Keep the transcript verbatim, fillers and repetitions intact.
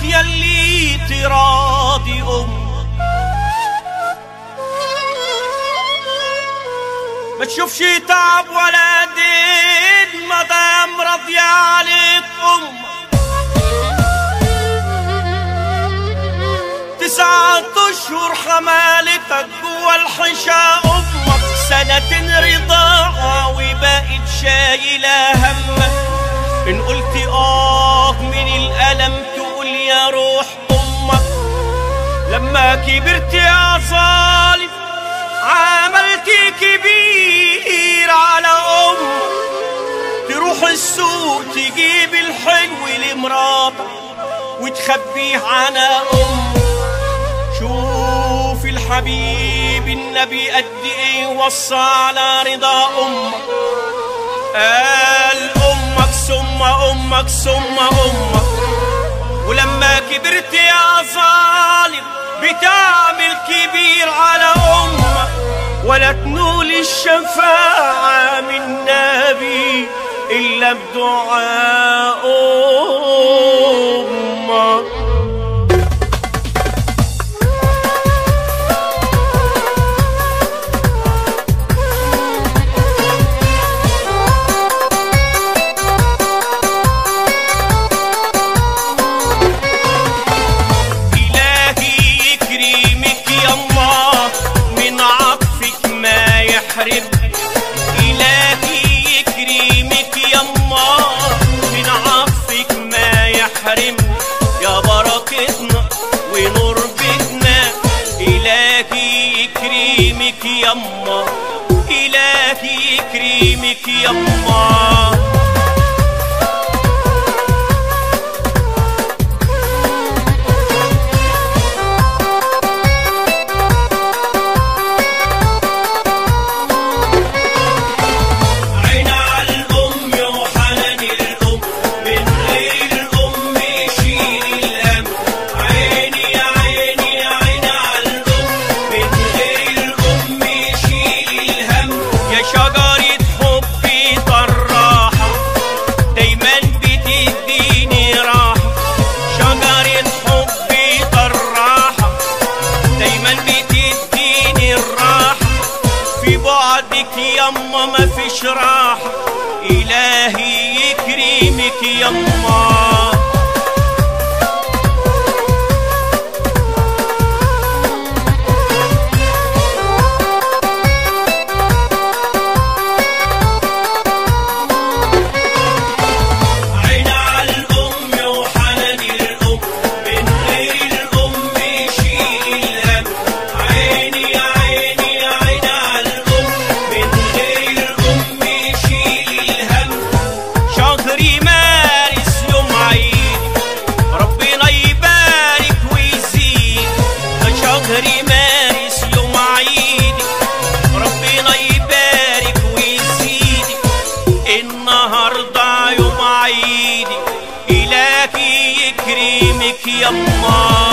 يلي تراضي أم، ما تشوفش تعب ولا دين مدام راضية عليك أم. تسعة أشهر حمالتك جوا الحشا أمك، سنة رضاعة وبقت شايلة همك. إن قلت آه من الألم تقول يا روح أمك. لما كبرت يا ظالم عملت كبير على أمك، تروح السوق تجيب الحلو لمراتك وتخبيه على أمك. شوف الحبيب النبي قد ايه وصى على رضا أمك، قال أمك ثم أمك ثم أمك. ولما كبرت يا ظالم بتعمل كبير على أمك، ولا تنول الشفاعة من نبي إلا بدعاء أمك. إلهي يكرمك يما من عطفك ما يحرم، يا بركتنا ونور بيتنا. إلهي يكرمك يما، إلهي يكرمك يما. يما ما فيش راحة، إلهي يكرمك يما. النهارده يوم عيدي، إلهي يكرمك يما.